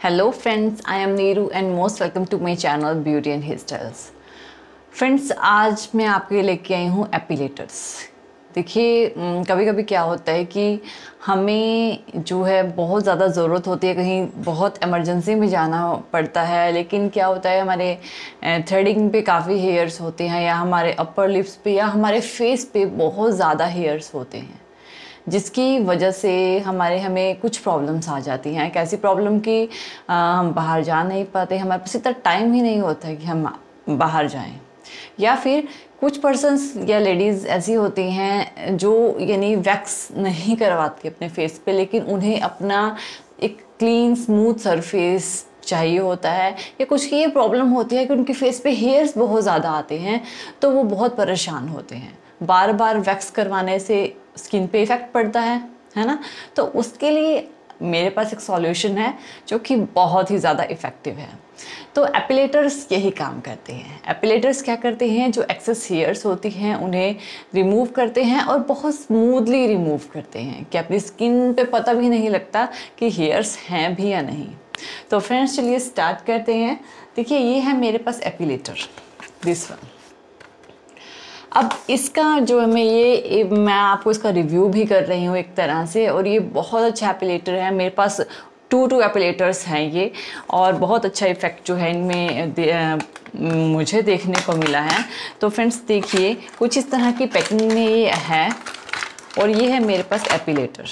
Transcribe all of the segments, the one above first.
Hello friends, I am Neeru and most welcome to my channel Beauty and Hairstyles। Friends, आज मैं आपके लिए लेके आई हूँ एपिलेटर्स। देखिए, कभी कभी क्या होता है कि हमें जो है बहुत ज़्यादा ज़रूरत होती है, कहीं बहुत इमरजेंसी में जाना पड़ता है, लेकिन क्या होता है हमारे थ्रेडिंग पे काफ़ी हेयर्स होते हैं या हमारे अपर लिप्स पे या हमारे फेस पे बहुत ज़्यादा हेयर्स होते हैं, जिसकी वजह से हमें कुछ प्रॉब्लम्स आ जाती हैं। एक ऐसी प्रॉब्लम कि हम बाहर जा नहीं पाते, हमारे पास इतना टाइम ही नहीं होता है कि हम बाहर जाएं। या फिर कुछ पर्सन्स या लेडीज़ ऐसी होती हैं जो यानी वैक्स नहीं करवाती अपने फेस पे, लेकिन उन्हें अपना एक क्लीन स्मूथ सरफेस चाहिए होता है, या कुछ की ये प्रॉब्लम होती है कि उनके फेस पे हेयर्स बहुत ज़्यादा आते हैं, तो वो बहुत परेशान होते हैं। बार बार वैक्स करवाने से स्किन पे इफ़ेक्ट पड़ता है ना। तो उसके लिए मेरे पास एक सॉल्यूशन है जो कि बहुत ही ज़्यादा इफ़ेक्टिव है। तो एपिलेटर्स यही काम करते हैं। एपिलेटर्स क्या करते हैं, जो एक्सेस हेयर्स होती हैं उन्हें रिमूव करते हैं और बहुत स्मूथली रिमूव करते हैं कि अपनी स्किन पे पता भी नहीं लगता कि हेयर्स हैं भी या नहीं। तो फ्रेंड्स, चलिए स्टार्ट करते हैं। देखिए, ये है मेरे पास एपिलेटर, दिस वन। अब इसका जो है मैं आपको इसका रिव्यू भी कर रही हूँ एक तरह से, और ये बहुत अच्छा एपिलेटर है। मेरे पास टू एपिलेटर्स हैं ये, और बहुत अच्छा इफ़ेक्ट जो है इनमें मुझे देखने को मिला है। तो फ्रेंड्स देखिए, कुछ इस तरह की पैकिंग में ये है, और ये है मेरे पास एपिलेटर।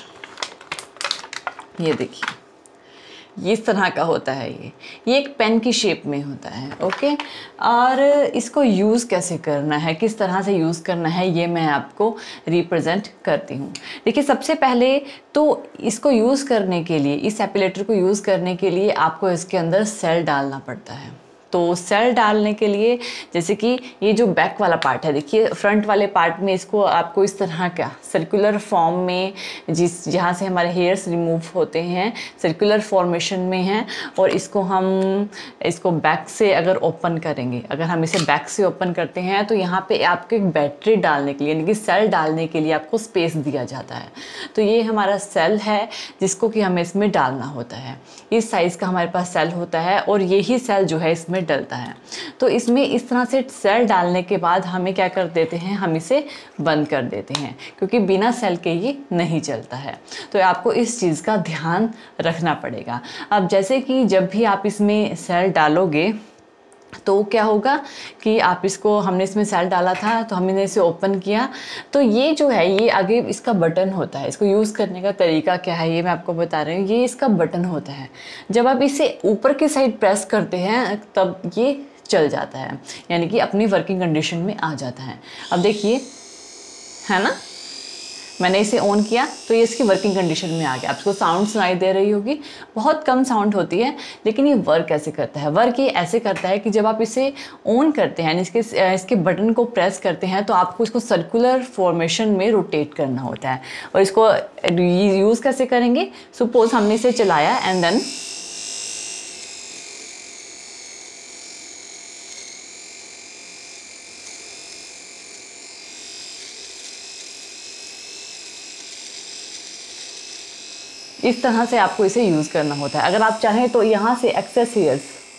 ये देखिए, ये इस तरह का होता है। ये एक पेन की शेप में होता है, ओके। और इसको यूज़ कैसे करना है, किस तरह से यूज़ करना है, ये मैं आपको रिप्रेजेंट करती हूँ। देखिए, सबसे पहले तो इसको यूज़ करने के लिए, इस एपिलेटर को यूज़ करने के लिए आपको इसके अंदर सेल डालना पड़ता है। तो सेल डालने के लिए, जैसे कि ये जो बैक वाला पार्ट है, देखिए फ्रंट वाले पार्ट में इसको आपको इस तरह का सर्कुलर फॉर्म में, जहाँ से हमारे हेयर्स रिमूव होते हैं, सर्कुलर फॉर्मेशन में है। और इसको बैक से अगर ओपन करेंगे, अगर हम इसे बैक से ओपन करते हैं तो यहाँ पे आपको एक बैटरी डालने के लिए, यानी कि सेल डालने के लिए आपको स्पेस दिया जाता है। तो ये हमारा सेल है जिसको कि हमें इसमें डालना होता है। इस साइज़ का हमारे पास सेल होता है, और यही सेल जो है इसमें डलता है। तो इसमें इस तरह से सेल डालने के बाद हमें क्या कर देते हैं, हम इसे बंद कर देते हैं, क्योंकि बिना सेल के ये नहीं चलता है। तो आपको इस चीज़ का ध्यान रखना पड़ेगा। अब जैसे कि जब भी आप इसमें सेल डालोगे तो क्या होगा कि हमने इसमें सेल डाला था, तो हमने इसे ओपन किया, तो ये जो है, ये आगे इसका बटन होता है। इसको यूज़ करने का तरीका क्या है ये मैं आपको बता रही हूँ। ये इसका बटन होता है। जब आप इसे ऊपर की साइड प्रेस करते हैं तब ये चल जाता है, यानी कि अपनी वर्किंग कंडीशन में आ जाता है। अब देखिए, है ना, मैंने इसे ऑन किया तो ये इसकी वर्किंग कंडीशन में आ गया। आपको साउंड सुनाई दे रही होगी, बहुत कम साउंड होती है, लेकिन ये वर्क ऐसे करता है। वर्क ये ऐसे करता है कि जब आप इसे ऑन करते हैं, इसके बटन को प्रेस करते हैं, तो आपको इसको सर्कुलर फॉर्मेशन में रोटेट करना होता है। और इसको यूज़ कैसे करेंगे, सपोज हमने इसे चलाया एंड देन इस तरह से आपको इसे यूज़ करना होता है। अगर आप चाहें तो यहाँ से एक्सेस हेयर्स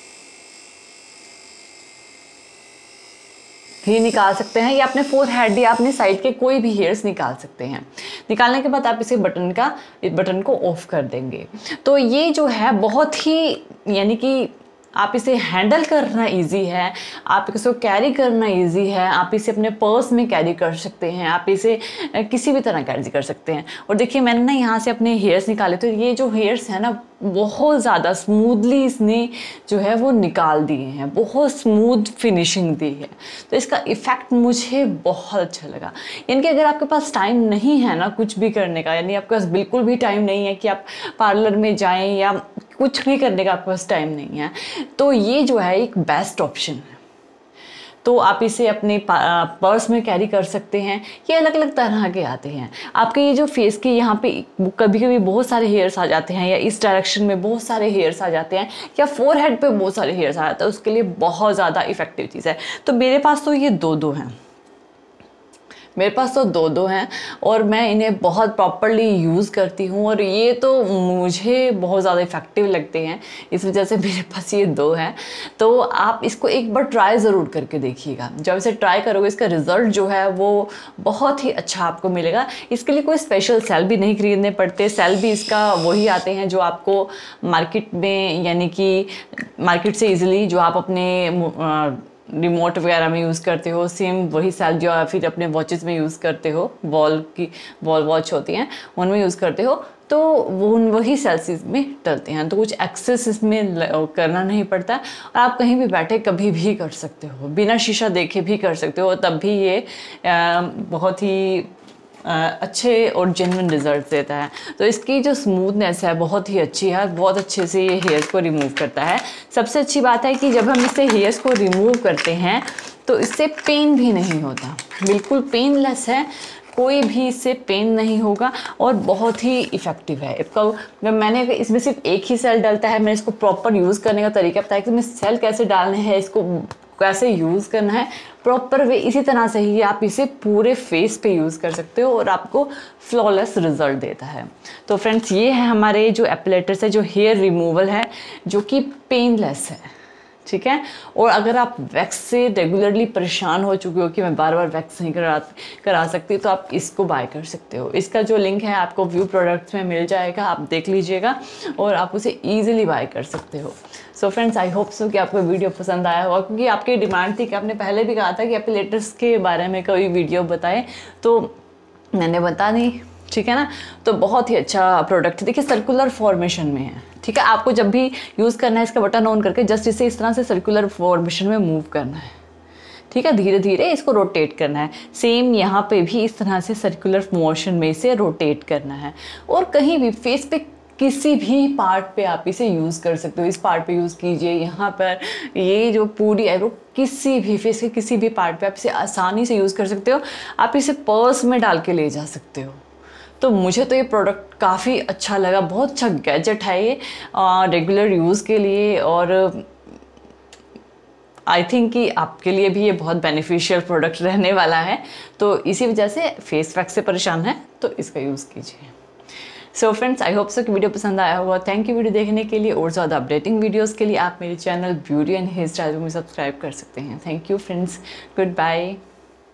भी निकाल सकते हैं, या अपने फोरहेड या अपने साइड के कोई भी हेयर्स निकाल सकते हैं। निकालने के बाद आप इस बटन को ऑफ कर देंगे। तो ये जो है बहुत ही, यानी कि आप इसे हैंडल करना इजी है, आप इसको कैरी करना इजी है। आप इसे अपने पर्स में कैरी कर सकते हैं, आप इसे किसी भी तरह कैरी कर सकते हैं। और देखिए, मैंने ना यहाँ से अपने हेयर्स निकाले, तो ये जो हेयर्स है ना, बहुत ज़्यादा स्मूथली इसने जो है वो निकाल दिए हैं, बहुत स्मूथ फिनिशिंग दी है। तो इसका इफ़ेक्ट मुझे बहुत अच्छा लगा। यानी कि अगर आपके पास टाइम नहीं है ना कुछ भी करने का, यानी आपके पास बिल्कुल भी टाइम नहीं है कि आप पार्लर में जाएं या कुछ भी करने का आपके पास टाइम नहीं है, तो ये जो है एक बेस्ट ऑप्शन है। तो आप इसे अपने पर्स में कैरी कर सकते हैं। ये अलग अलग तरह के आते हैं। आपके ये जो फेस के यहाँ पे कभी कभी बहुत सारे हेयर्स आ जाते हैं, या इस डायरेक्शन में बहुत सारे हेयर्स आ जाते हैं, या फोरहेड पे बहुत सारे हेयर्स आ जाते हैं, उसके लिए बहुत ज़्यादा इफेक्टिव चीज़ है। तो मेरे पास तो ये दो हैं। मेरे पास तो दो हैं और मैं इन्हें बहुत प्रॉपरली यूज़ करती हूँ और ये तो मुझे बहुत ज़्यादा इफ़ेक्टिव लगते हैं, इस वजह से मेरे पास ये 2 हैं। तो आप इसको एक बार ट्राई ज़रूर करके देखिएगा। जब इसे ट्राई करोगे इसका रिज़ल्ट जो है वो बहुत ही अच्छा आपको मिलेगा। इसके लिए कोई स्पेशल सेल भी नहीं खरीदने पड़ते, सेल भी इसका वही आते हैं जो आपको मार्केट में, यानी कि मार्केट से ईजिली जो आप अपने रिमोट वगैरह में यूज़ करते हो, सेम वही सेल जो आप फिर अपने वॉचेस में यूज़ करते हो, वॉल वॉच होती हैं उनमें यूज़ करते हो, तो वो वही सेल्स इसमें डलते हैं। तो कुछ एक्सेस इसमें करना नहीं पड़ता और आप कहीं भी बैठे कभी भी कर सकते हो, बिना शीशा देखे भी कर सकते हो, तब भी ये बहुत ही अच्छे और जेन्युइन रिजल्ट देता है। तो इसकी जो स्मूथनेस है बहुत ही अच्छी है, बहुत अच्छे से ये हेयर्स को रिमूव करता है। सबसे अच्छी बात है कि जब हम इससे हेयर्स को रिमूव करते हैं तो इससे पेन भी नहीं होता, बिल्कुल पेनलेस है, कोई भी इससे पेन नहीं होगा और बहुत ही इफ़ेक्टिव है। इसका मैंने इसमें सिर्फ एक ही सेल डलता है, मैंने इसको प्रॉपर यूज़ करने का तरीका बताया कि इसमें सेल कैसे डालने हैं, इसको कैसे यूज़ करना है प्रॉपर वे। इसी तरह से ही आप इसे पूरे फेस पे यूज़ कर सकते हो और आपको फ्लॉलेस रिजल्ट देता है। तो फ्रेंड्स, ये है हमारे जो एपिलेटर्स है, जो हेयर रिमूवल है, जो कि पेनलेस है, ठीक है। और अगर आप वैक्स से रेगुलरली परेशान हो चुके हो कि मैं बार बार वैक्स नहीं करा सकती, तो आप इसको बाय कर सकते हो। इसका जो लिंक है आपको व्यू प्रोडक्ट्स में मिल जाएगा, आप देख लीजिएगा और आप उसे ईजिली बाय कर सकते हो। So friends, I hope so कि आपको वीडियो पसंद आया होगा, क्योंकि आपकी डिमांड थी कि आपने पहले भी कहा था कि एपिलेटर्स के बारे में कोई वीडियो बताएं, तो मैंने बता दी, ठीक है ना। तो बहुत ही अच्छा प्रोडक्ट, देखिए सर्कुलर फॉर्मेशन में है, ठीक है। आपको जब भी यूज़ करना है इसका बटन ऑन करके जस्ट इसे इस तरह से सर्कुलर फॉर्मेशन में मूव करना है, ठीक है। धीरे धीरे इसको रोटेट करना है। सेम यहाँ पे भी इस तरह से सर्कुलर मोशन में इसे रोटेट करना है और कहीं भी फेस पे किसी भी पार्ट पे आप इसे यूज़ कर सकते हो। इस पार्ट पे यूज़ कीजिए, यहाँ पर ये जो पूरी आईब्रो, किसी भी फेस के किसी भी पार्ट पे आप इसे आसानी से यूज़ कर सकते हो। आप इसे पर्स में डाल के ले जा सकते हो। तो मुझे तो ये प्रोडक्ट काफ़ी अच्छा लगा, बहुत अच्छा गैजेट है ये रेगुलर यूज़ के लिए, और आई थिंक कि आपके लिए भी ये बहुत बेनिफिशियल प्रोडक्ट रहने वाला है। तो इसी वजह से फेस वैक्स से परेशान है तो इसका यूज़ कीजिए। So friends, I hope so कि वीडियो पसंद आया होगा। थैंक यू वीडियो देखने के लिए, और ज़्यादा अपडेटिंग वीडियोज़ के लिए आप मेरे channel beauty and hair style में सब्सक्राइब कर सकते हैं। Thank you friends, good bye.